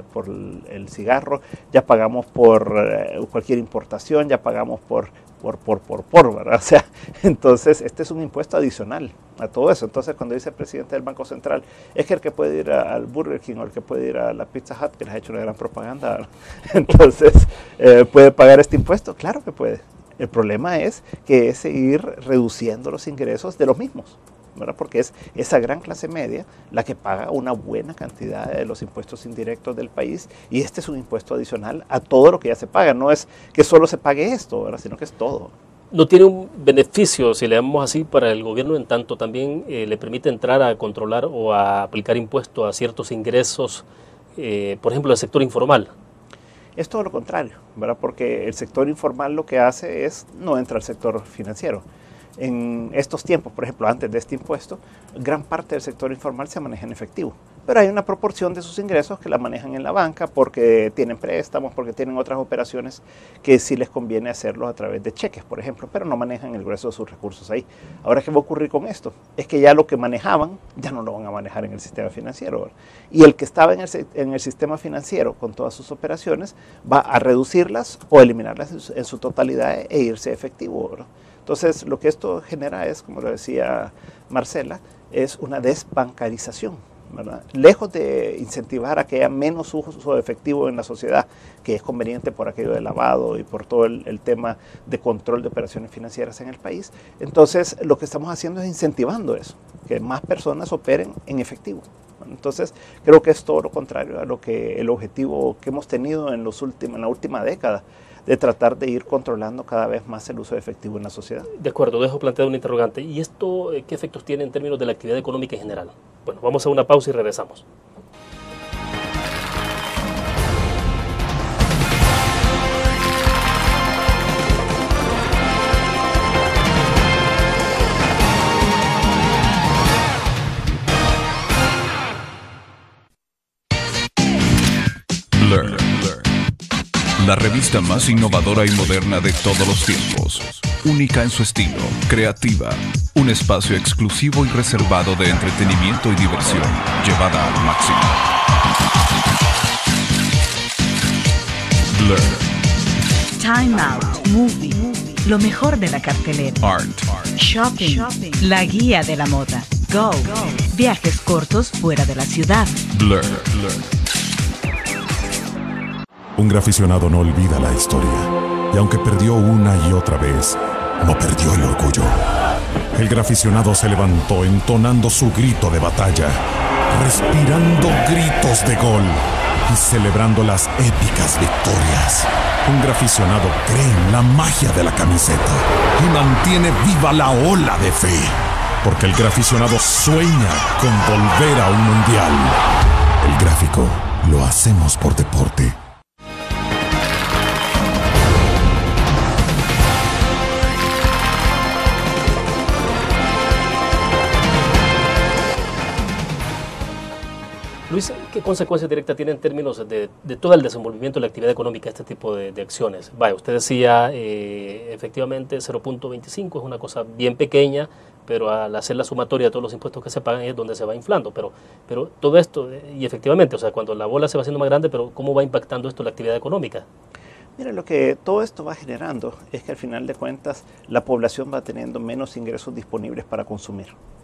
el cigarro, ya pagamos por cualquier importación, ya pagamos por, ¿verdad? O sea, entonces este es un impuesto adicional a todo eso. Entonces cuando dice el presidente del Banco Central, es que el que puede ir al Burger King o el que puede ir a la Pizza Hut, que les ha hecho una gran propaganda, ¿verdad? Entonces, ¿puede pagar este impuesto? Claro que puede. El problema es que es seguir reduciendo los ingresos de los mismos, ¿verdad? Porque es esa gran clase media la que paga una buena cantidad de los impuestos indirectos del país, y este es un impuesto adicional a todo lo que ya se paga. No es que solo se pague esto, ¿verdad? Sino que es todo. ¿No tiene un beneficio, si le llamamos así, para el gobierno, en tanto también le permite entrar a controlar o a aplicar impuestos a ciertos ingresos, por ejemplo, del sector informal? Es todo lo contrario, ¿verdad? Porque el sector informal lo que hace es no entra al sector financiero. En estos tiempos, por ejemplo, antes de este impuesto, gran parte del sector informal se maneja en efectivo. Pero hay una proporción de sus ingresos que la manejan en la banca porque tienen préstamos, porque tienen otras operaciones que sí les conviene hacerlos a través de cheques, por ejemplo, pero no manejan el grueso de sus recursos ahí. Ahora, ¿qué va a ocurrir con esto? Es que ya lo que manejaban ya no lo van a manejar en el sistema financiero, ¿verdad? Y el que estaba en el sistema financiero con todas sus operaciones va a reducirlas o eliminarlas en su totalidad e irse a efectivo, ¿verdad? Entonces, lo que esto genera es, como lo decía Marcela, es una desbancarización, ¿verdad? Lejos de incentivar a que haya menos uso de efectivo en la sociedad, que es conveniente por aquello de lavado y por todo el tema de control de operaciones financieras en el país, entonces lo que estamos haciendo es incentivando eso, que más personas operen en efectivo. Entonces, creo que es todo lo contrario a lo que el objetivo que hemos tenido en la última década, de tratar de ir controlando cada vez más el uso de efectivo en la sociedad. De acuerdo, dejo planteado una interrogante. ¿Y esto qué efectos tiene en términos de la actividad económica en general? Bueno, vamos a una pausa y regresamos. Blur. La revista más innovadora y moderna de todos los tiempos. Única en su estilo, creativa. Un espacio exclusivo y reservado de entretenimiento y diversión, llevada al máximo. Blur. Time Out, Movie, lo mejor de la cartelera. Art. Shopping, la guía de la moda. Go, viajes cortos fuera de la ciudad. Blur. Un gran aficionado no olvida la historia, y aunque perdió una y otra vez, no perdió el orgullo. El graficionado se levantó entonando su grito de batalla, respirando gritos de gol y celebrando las épicas victorias. Un graficionado cree en la magia de la camiseta y mantiene viva la ola de fe, porque el graficionado sueña con volver a un mundial. El gráfico lo hacemos por deporte. Luis, ¿qué consecuencia directa tiene en términos de todo el desenvolvimiento de la actividad económica este tipo de acciones? Vaya, usted decía, efectivamente 0.25 es una cosa bien pequeña, pero al hacer la sumatoria de todos los impuestos que se pagan es donde se va inflando. Pero todo esto, y efectivamente, o sea, cuando la bola se va haciendo más grande, pero ¿cómo va impactando esto la actividad económica? Mira, lo que todo esto va generando es que al final de cuentas la población va teniendo menos ingresos disponibles para consumir.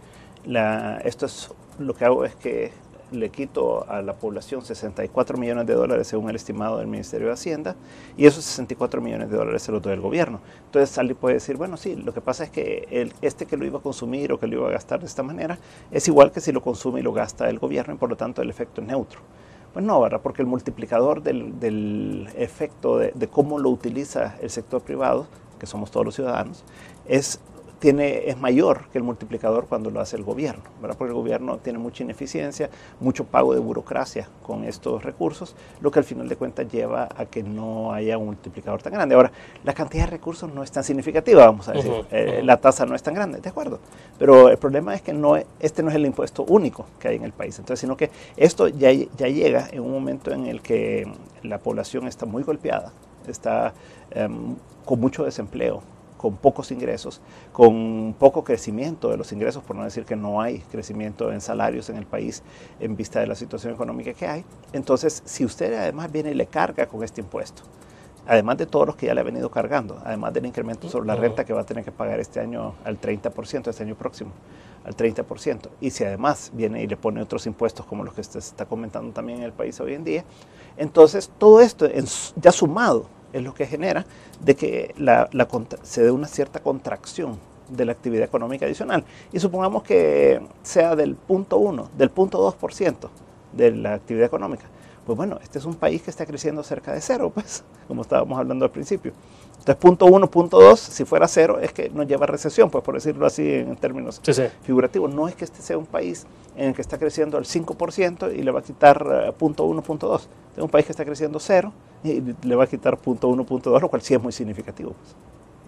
Esto es lo que hago es que le quito a la población 64 millones de dólares según el estimado del Ministerio de Hacienda, y esos 64 millones de dólares se los doy al gobierno. Entonces alguien puede decir, bueno, sí, lo que pasa es que que lo iba a consumir o que lo iba a gastar de esta manera es igual que si lo consume y lo gasta el gobierno, y por lo tanto el efecto es neutro. Pues no, ¿verdad? Porque el multiplicador del efecto de cómo lo utiliza el sector privado, que somos todos los ciudadanos, es mayor que el multiplicador cuando lo hace el gobierno, ¿verdad? Porque el gobierno tiene mucha ineficiencia, mucho pago de burocracia con estos recursos, lo que al final de cuentas lleva a que no haya un multiplicador tan grande. Ahora, la cantidad de recursos no es tan significativa, vamos a decir, la tasa no es tan grande, de acuerdo, pero el problema es que este no es el impuesto único que hay en el país, entonces, sino que esto ya llega en un momento en el que la población está muy golpeada, está con mucho desempleo, con pocos ingresos, con poco crecimiento de los ingresos, por no decir que no hay crecimiento en salarios en el país en vista de la situación económica que hay. Entonces, si usted además viene y le carga con este impuesto, además de todos los que ya le ha venido cargando, además del incremento sobre la renta que va a tener que pagar este año al 30%, este año próximo, al 30%, y si además viene y le pone otros impuestos como los que usted está comentando también en el país hoy en día, entonces todo esto ya sumado es lo que genera de que se dé una cierta contracción de la actividad económica adicional. Y supongamos que sea del 0.1, del 0.2% de la actividad económica. Pues bueno, este es un país que está creciendo cerca de cero, pues, como estábamos hablando al principio. Entonces, 0.1, 0.2, si fuera cero, es que nos lleva a recesión, pues por decirlo así en términos figurativos. No es que este sea un país en el que está creciendo al 5% y le va a quitar 0.1, 0.2. Es un país que está creciendo cero y le va a quitar 0.1, 0.2, lo cual sí es muy significativo. Pues.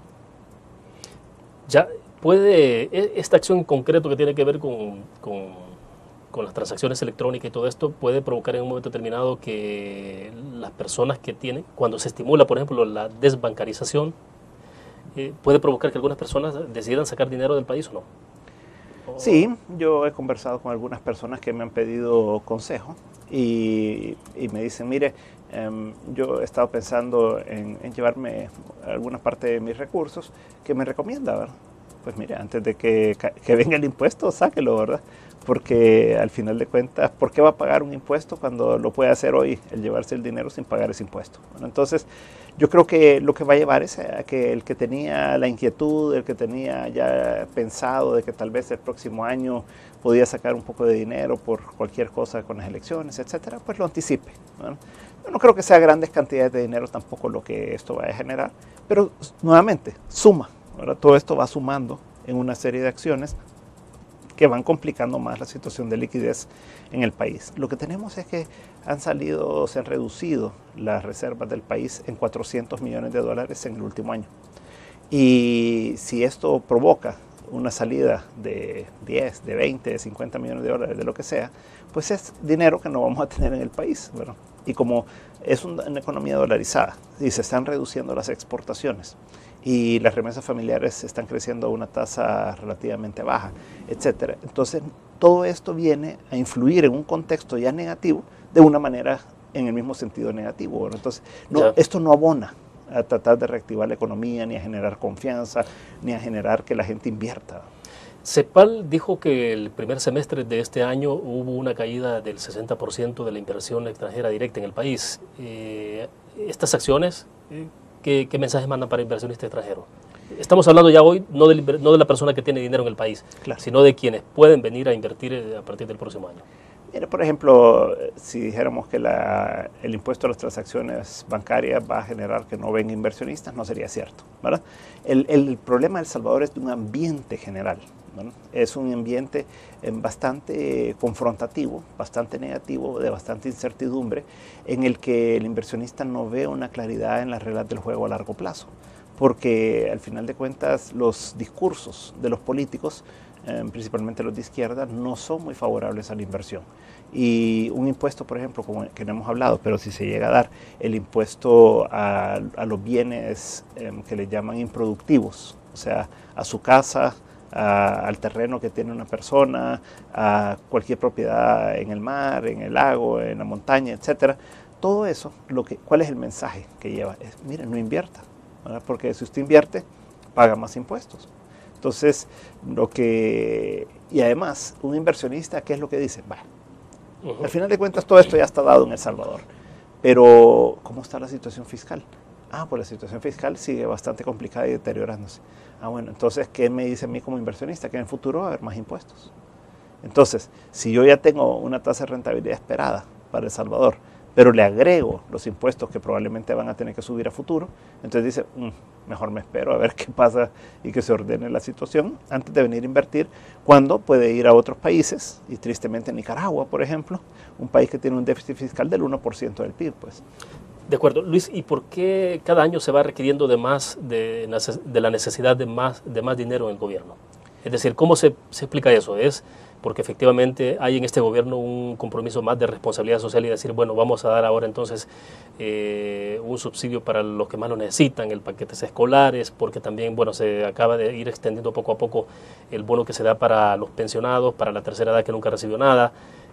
Ya puede, esta acción en concreto que tiene que ver con las transacciones electrónicas y todo esto, puede provocar en un momento determinado que las personas que tienen, cuando se estimula, por ejemplo, la desbancarización, puede provocar que algunas personas decidan sacar dinero del país o no. Sí, yo he conversado con algunas personas que me han pedido consejo y me dicen, mire, yo he estado pensando en llevarme alguna parte de mis recursos, ¿qué me recomienda, verdad? Pues mire, antes de que venga el impuesto, sáquelo, ¿verdad? Porque al final de cuentas, ¿por qué va a pagar un impuesto cuando lo puede hacer hoy, el llevarse el dinero sin pagar ese impuesto? Bueno, entonces, yo creo que lo que va a llevar es a que el que tenía la inquietud, el que tenía ya pensado de que tal vez el próximo año podía sacar un poco de dinero por cualquier cosa con las elecciones, etcétera, pues lo anticipe, ¿no? Yo no creo que sea grandes cantidades de dinero tampoco lo que esto va a generar, pero nuevamente, suma. Ahora todo esto va sumando en una serie de acciones que van complicando más la situación de liquidez en el país. Lo que tenemos es que se han reducido las reservas del país en 400 millones de dólares en el último año. Y si esto provoca una salida de 10, de 20, de 50 millones de dólares, de lo que sea, pues es dinero que no vamos a tener en el país. Bueno, y como es una economía dolarizada y se están reduciendo las exportaciones, y las remesas familiares están creciendo a una tasa relativamente baja, etcétera. Entonces, todo esto viene a influir en un contexto ya negativo de una manera en el mismo sentido negativo. Bueno, entonces, esto no abona a tratar de reactivar la economía, ni a generar confianza, ni a generar que la gente invierta. CEPAL dijo que el primer semestre de este año hubo una caída del 60% de la inversión extranjera directa en el país. Estas acciones, ¿qué mensajes mandan para inversionistas extranjeros? Estamos hablando ya hoy no de la persona que tiene dinero en el país, Claro. sino de quienes pueden venir a invertir a partir del próximo año. Mira, por ejemplo, si dijéramos que el impuesto a las transacciones bancarias va a generar que no vengan inversionistas, no sería cierto, ¿verdad? El problema de El Salvador es de un ambiente general, ¿verdad? Es un ambiente bastante confrontativo, bastante negativo, de bastante incertidumbre, en el que el inversionista no ve una claridad en las reglas del juego a largo plazo, porque al final de cuentas los discursos de los políticos, principalmente los de izquierda, no son muy favorables a la inversión. Y un impuesto, por ejemplo, como que no hemos hablado, pero si se llega a dar el impuesto a los bienes que le llaman improductivos, o sea, a su casa, al terreno que tiene una persona, a cualquier propiedad en el mar, en el lago, en la montaña, etcétera. Todo eso, ¿cuál es el mensaje que lleva? Es, mire, no invierta, ¿verdad? Porque si usted invierte, paga más impuestos. Entonces, y además, un inversionista, ¿qué es lo que dice? Bueno, al final de cuentas, todo esto ya está dado en El Salvador. Pero, ¿cómo está la situación fiscal? Pues la situación fiscal sigue bastante complicada y deteriorándose. Bueno, entonces, ¿qué me dice a mí como inversionista? Que en el futuro va a haber más impuestos. Entonces, si yo ya tengo una tasa de rentabilidad esperada para El Salvador, pero le agrego los impuestos que probablemente van a tener que subir a futuro, entonces dice, mejor me espero a ver qué pasa y que se ordene la situación antes de venir a invertir, cuando puede ir a otros países, y tristemente Nicaragua, por ejemplo, un país que tiene un déficit fiscal del 1% del PIB, pues. De acuerdo. Luis, ¿y por qué cada año se va requiriendo de la necesidad de más dinero en el gobierno? Es decir, ¿cómo se explica eso? ¿Es porque efectivamente hay en este gobierno un compromiso más de responsabilidad social y decir, bueno, vamos a dar ahora entonces un subsidio para los que más lo necesitan, el paquetes escolares, porque también, bueno, se acaba de ir extendiendo poco a poco el bono que se da para los pensionados, para la tercera edad que nunca recibió nada?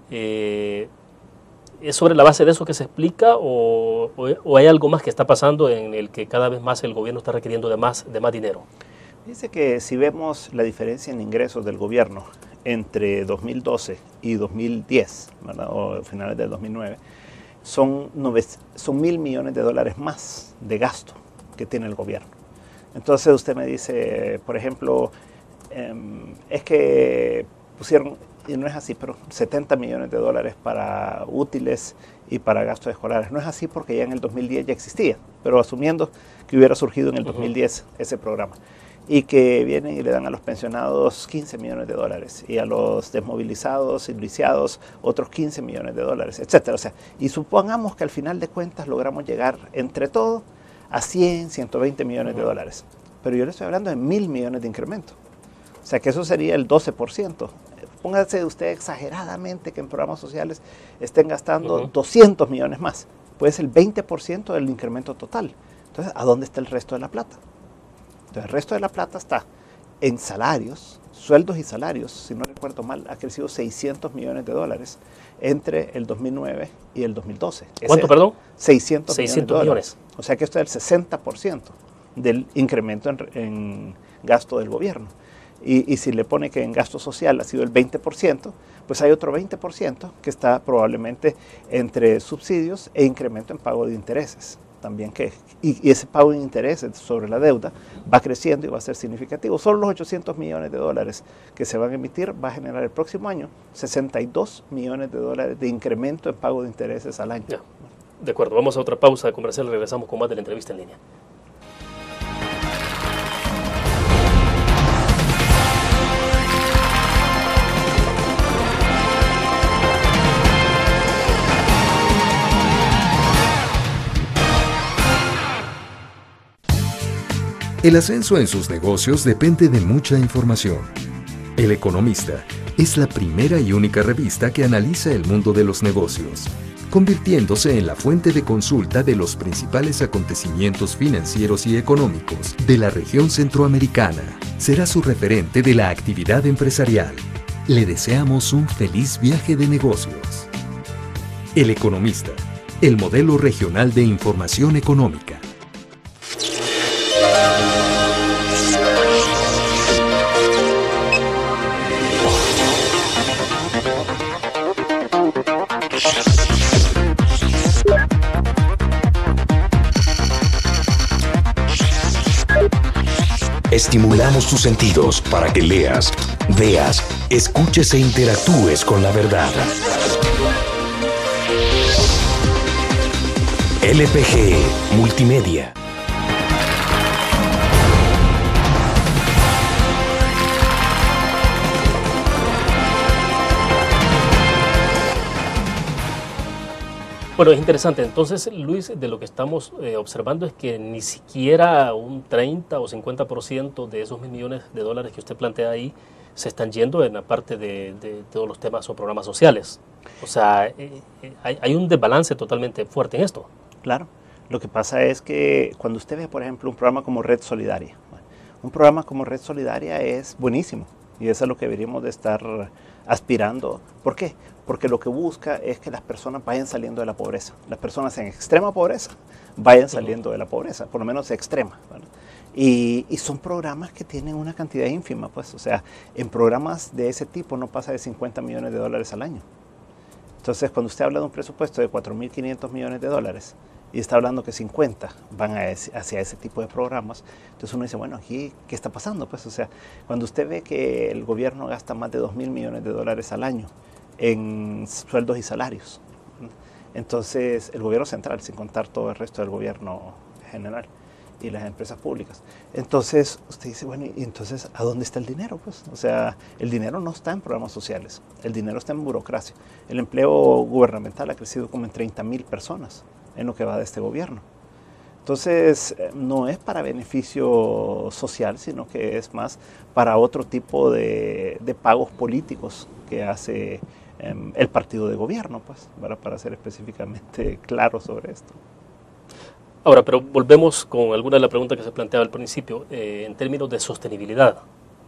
¿Es sobre la base de eso que se explica o hay algo más que está pasando en el que cada vez más el gobierno está requiriendo de más dinero? Dice que si vemos la diferencia en ingresos del gobierno entre 2012 y 2010, ¿verdad? O finales del 2009, son $1,000 millones más de gasto que tiene el gobierno. Entonces usted me dice, por ejemplo, es que pusieron, y no es así, pero $70 millones para útiles y para gastos escolares. No es así porque ya en el 2010 ya existía, pero asumiendo que hubiera surgido en el 2010 ese programa. Y que vienen y le dan a los pensionados $15 millones y a los desmovilizados y lisiados otros $15 millones, etcétera. O sea, y supongamos que al final de cuentas logramos llegar entre todo a 120 millones de dólares. Pero yo le estoy hablando de $1,000 millones de incremento. O sea que eso sería el 12%. Póngase usted exageradamente que en programas sociales estén gastando 200 millones más. Pues el 20% del incremento total. Entonces, ¿a dónde está el resto de la plata? Entonces, el resto de la plata está en salarios, sueldos y salarios, si no recuerdo mal, ha crecido $600 millones entre el 2009 y el 2012. ¿Cuánto, perdón? 600 millones. O sea que esto es el 60% del incremento en gasto del gobierno. Y si le pone que en gasto social ha sido el 20%, pues hay otro 20% que está probablemente entre subsidios e incremento en pago de intereses. También y ese pago de intereses sobre la deuda va creciendo y va a ser significativo. Solo los $800 millones que se van a emitir va a generar el próximo año $62 millones de incremento en pago de intereses al año. Ya. De acuerdo, vamos a otra pausa comercial, regresamos con más de la entrevista en línea. El ascenso en sus negocios depende de mucha información. El Economista es la primera y única revista que analiza el mundo de los negocios, convirtiéndose en la fuente de consulta de los principales acontecimientos financieros y económicos de la región centroamericana. Será su referente de la actividad empresarial. Le deseamos un feliz viaje de negocios. El Economista, el modelo regional de información económica. Estimulamos tus sentidos para que leas, veas, escuches e interactúes con la verdad. LPG Multimedia. Bueno, es interesante. Entonces, Luis, de lo que estamos observando es que ni siquiera un 30 o 50% de esos $1.000 millones que usted plantea ahí se están yendo en la parte de todos los temas o programas sociales. O sea, hay un desbalance totalmente fuerte en esto. Claro. Lo que pasa es que cuando usted ve, por ejemplo, un programa como Red Solidaria, un programa como Red Solidaria es buenísimo y eso es lo que deberíamos de estar aspirando. ¿Por qué? Porque lo que busca es que las personas vayan saliendo de la pobreza. Las personas en extrema pobreza vayan saliendo de la pobreza, por lo menos extrema, ¿verdad? Y son programas que tienen una cantidad ínfima, pues, o sea, en programas de ese tipo no pasa de $50 millones al año. Entonces, cuando usted habla de un presupuesto de $4.500 millones y está hablando que 50 van hacia ese tipo de programas, entonces uno dice, bueno, aquí, ¿qué está pasando? Pues, o sea, cuando usted ve que el gobierno gasta más de $2.000 millones al año en sueldos y salarios, entonces el gobierno central, sin contar todo el resto del gobierno general y las empresas públicas, entonces usted dice, bueno, ¿y entonces a dónde está el dinero? Pues, o sea, el dinero no está en programas sociales, el dinero está en burocracia. El empleo gubernamental ha crecido como en 30.000 personas en lo que va de este gobierno. Entonces, no es para beneficio social, sino que es más para otro tipo de pagos políticos que hace el partido de gobierno, pues, para ser específicamente claro sobre esto. Ahora, pero volvemos con alguna de las preguntas que se planteaba al principio, en términos de sostenibilidad.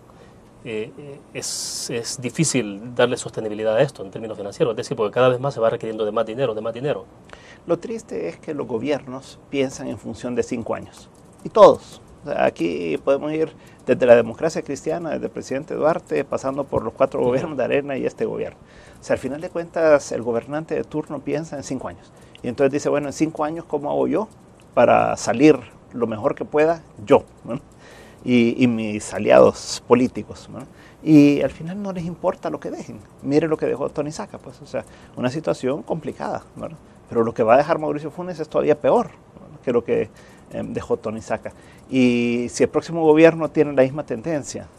Es difícil darle sostenibilidad a esto en términos financieros, es decir, porque cada vez más se va requiriendo de más dinero, de más dinero. Lo triste es que los gobiernos piensan en función de 5 años, y todos. O sea, aquí podemos ir desde la democracia cristiana, desde el presidente Duarte, pasando por los 4 gobiernos de Arena y este gobierno. O sea, al final de cuentas, el gobernante de turno piensa en 5 años. Y entonces dice, bueno, en 5 años, ¿cómo hago yo para salir lo mejor que pueda yo, ¿no? y mis aliados políticos, ¿no? Y al final no les importa lo que dejen. Mire lo que dejó Tony Saca, pues, o sea, una situación complicada, ¿no? Pero lo que va a dejar Mauricio Funes es todavía peor, ¿no?, que lo que dejó Tony Saca. Y si el próximo gobierno tiene la misma tendencia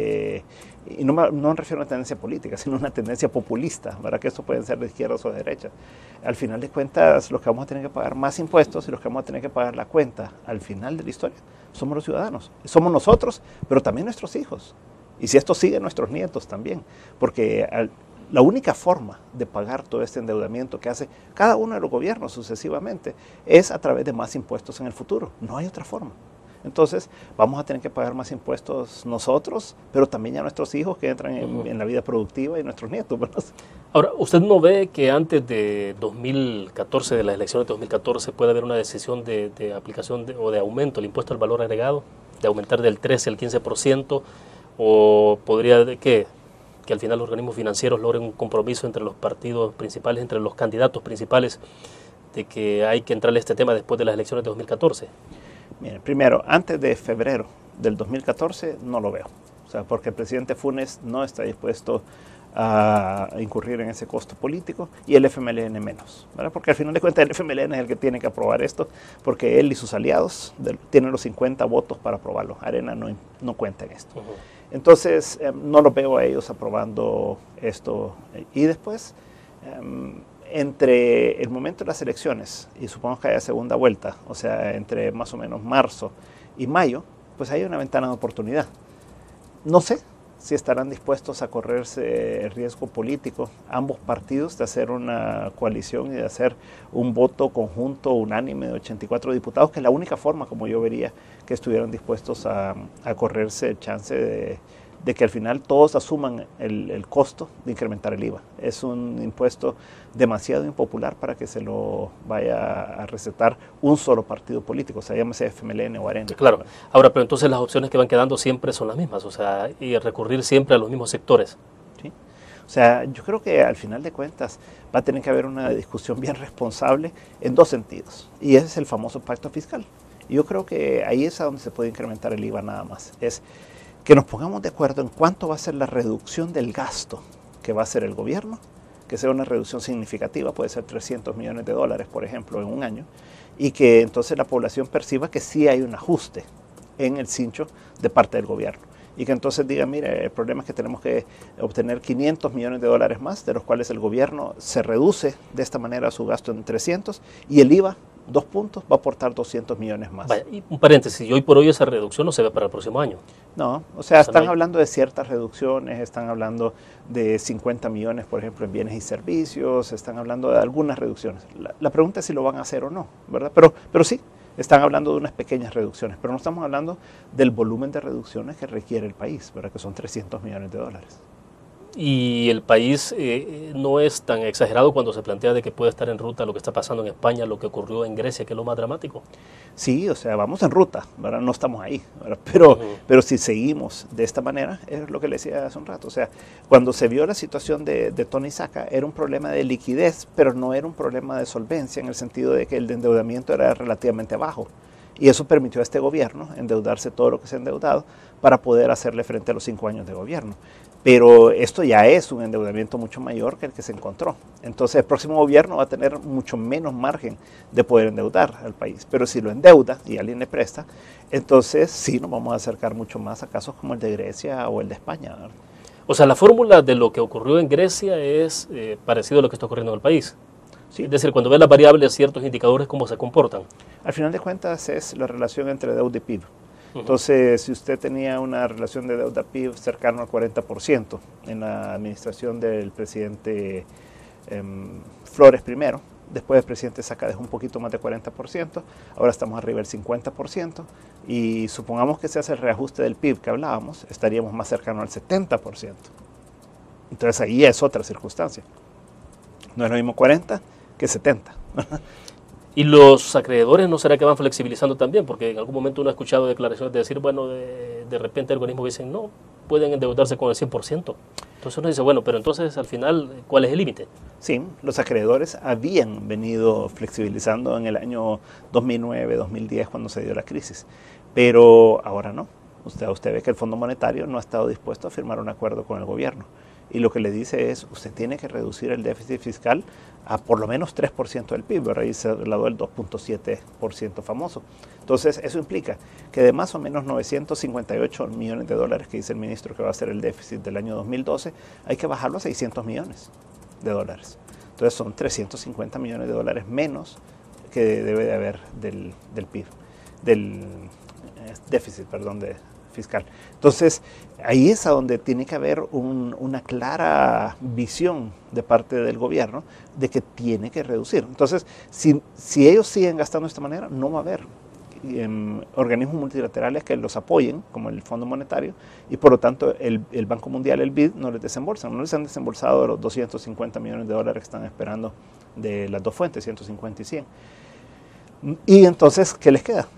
y no me refiero a una tendencia política, sino una tendencia populista, ¿verdad? Que esto pueden ser de izquierdas o de derechas. Al final de cuentas, los que vamos a tener que pagar más impuestos y los que vamos a tener que pagar la cuenta al final de la historia somos los ciudadanos. Somos nosotros, pero también nuestros hijos. Y si esto sigue, nuestros nietos también. Porque la única forma de pagar todo este endeudamiento que hace cada uno de los gobiernos sucesivamente es a través de más impuestos en el futuro. No hay otra forma. Entonces, vamos a tener que pagar más impuestos nosotros, pero también ya nuestros hijos que entran en la vida productiva y nuestros nietos, ¿verdad? Ahora, ¿usted no ve que antes de 2014, de las elecciones de 2014, puede haber una decisión de aplicación o de aumento del impuesto al valor agregado, de aumentar del 13 al 15%, o podría que al final los organismos financieros logren un compromiso entre los partidos principales, entre los candidatos principales, de que hay que entrarle a este tema después de las elecciones de 2014? Miren, primero, antes de febrero del 2014 no lo veo. O sea, porque el presidente Funes no está dispuesto a incurrir en ese costo político y el FMLN menos, ¿verdad? Porque al final de cuentas el FMLN es el que tiene que aprobar esto, porque él y sus aliados tienen los 50 votos para aprobarlo. Arena no cuenta en esto. Entonces, no lo veo a ellos aprobando esto. Y después, entre el momento de las elecciones y supongamos que haya segunda vuelta, o sea, entre más o menos marzo y mayo, pues hay una ventana de oportunidad. No sé si estarán dispuestos a correrse el riesgo político, ambos partidos, de hacer una coalición y de hacer un voto conjunto unánime de 84 diputados, que es la única forma, como yo vería, que estuvieran dispuestos a correrse el chance de que al final todos asuman el costo de incrementar el IVA. Es un impuesto demasiado impopular para que se lo vaya a recetar un solo partido político, o sea, llámese FMLN o Arena. Claro. Ahora, pero entonces las opciones que van quedando siempre son las mismas, o sea, y recurrir siempre a los mismos sectores. Sí. O sea, yo creo que al final de cuentas va a tener que haber una discusión bien responsable en dos sentidos, y ese es el famoso pacto fiscal. Y yo creo que ahí es a donde se puede incrementar el IVA nada más. Es que nos pongamos de acuerdo en cuánto va a ser la reducción del gasto que va a hacer el gobierno, que sea una reducción significativa, puede ser $300 millones, por ejemplo, en un año, y que entonces la población perciba que sí hay un ajuste en el cincho de parte del gobierno. Y que entonces diga, mire, el problema es que tenemos que obtener $500 millones más, de los cuales el gobierno se reduce de esta manera su gasto en 300, y el IVA, 2 puntos, va a aportar 200 millones más. Vaya, y un paréntesis, y hoy por hoy esa reducción no se ve para el próximo año. No, o sea, están no hay... hablando de ciertas reducciones, están hablando de 50 millones, por ejemplo, en bienes y servicios, están hablando de algunas reducciones. La pregunta es si lo van a hacer o no, ¿verdad? Pero sí, están hablando de unas pequeñas reducciones, pero no estamos hablando del volumen de reducciones que requiere el país, ¿verdad? Que son $300 millones. Y el país no es tan exagerado cuando se plantea de que puede estar en ruta lo que está pasando en España, lo que ocurrió en Grecia, que es lo más dramático. Sí, o sea, vamos en ruta, ¿verdad? No estamos ahí, ¿verdad? Pero si seguimos de esta manera, es lo que le decía hace un rato. O sea, cuando se vio la situación de Tony Saca, era un problema de liquidez, pero no era un problema de solvencia, en el sentido de que el endeudamiento era relativamente bajo. Y eso permitió a este gobierno endeudarse todo lo que se ha endeudado para poder hacerle frente a los 5 años de gobierno. Pero esto ya es un endeudamiento mucho mayor que el que se encontró. Entonces el próximo gobierno va a tener mucho menos margen de poder endeudar al país. Pero si lo endeuda y alguien le presta, entonces sí nos vamos a acercar mucho más a casos como el de Grecia o el de España, ¿verdad? O sea, la fórmula de lo que ocurrió en Grecia es parecido a lo que está ocurriendo en el país. Sí. Es decir, cuando ves las variables, ciertos indicadores, ¿cómo se comportan? Al final de cuentas es la relación entre deuda y PIB. Entonces, si usted tenía una relación de deuda-PIB cercana al 40% en la administración del presidente Flores primero, después el presidente Saca dejó un poquito más de 40%, ahora estamos arriba del 50%, y supongamos que se hace el reajuste del PIB que hablábamos, estaríamos más cercanos al 70%. Entonces ahí es otra circunstancia. No es lo mismo 40 que 70. ¿Y los acreedores no será que van flexibilizando también? Porque en algún momento uno ha escuchado declaraciones de decir, bueno, de repente el organismo dice, no, pueden endeudarse con el 100%. Entonces uno dice, bueno, pero entonces al final, ¿cuál es el límite? Sí, los acreedores habían venido flexibilizando en el año 2009, 2010, cuando se dio la crisis, pero ahora no. Usted ve que el Fondo Monetario no ha estado dispuesto a firmar un acuerdo con el gobierno. Y lo que le dice es, usted tiene que reducir el déficit fiscal a por lo menos 3% del PIB, ¿verdad? Y se habló del 2.7% famoso. Entonces, eso implica que de más o menos $958 millones que dice el ministro que va a ser el déficit del año 2012, hay que bajarlo a $600 millones. Entonces, son $350 millones menos que debe de haber del PIB, del déficit, fiscal. Entonces, ahí es a donde tiene que haber una clara visión de parte del gobierno de que tiene que reducir. Entonces, si ellos siguen gastando de esta manera, no va a haber organismos multilaterales que los apoyen, como el Fondo Monetario, y por lo tanto el Banco Mundial, el BID, no les desembolsan. No les han desembolsado los $250 millones que están esperando de las dos fuentes, 150 y 100. Y entonces, ¿qué les queda?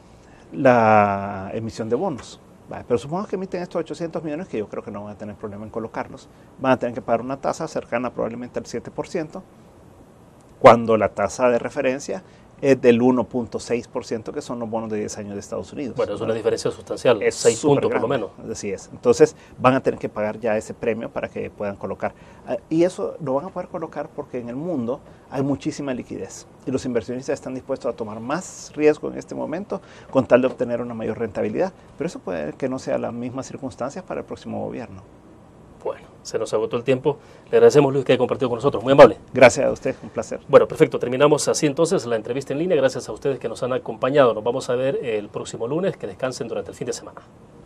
La emisión de bonos. Pero supongamos que emiten estos 800 millones, que yo creo que no van a tener problema en colocarlos. Van a tener que pagar una tasa cercana probablemente al 7%, cuando la tasa de referencia es del 1.6%, que son los bonos de 10 años de Estados Unidos. Bueno, es una diferencia sustancial, es 6 puntos por lo menos. Así es. Entonces van a tener que pagar ya ese premio para que puedan colocar. Y eso lo van a poder colocar porque en el mundo hay muchísima liquidez. Y los inversionistas están dispuestos a tomar más riesgo en este momento con tal de obtener una mayor rentabilidad. Pero eso puede que no sea las mismas circunstancias para el próximo gobierno. Bueno, se nos agotó el tiempo. Le agradecemos, Luis, que haya compartido con nosotros. Muy amable. Gracias a usted, un placer. Bueno, perfecto. Terminamos así entonces la entrevista en línea. Gracias a ustedes que nos han acompañado. Nos vamos a ver el próximo lunes. Que descansen durante el fin de semana.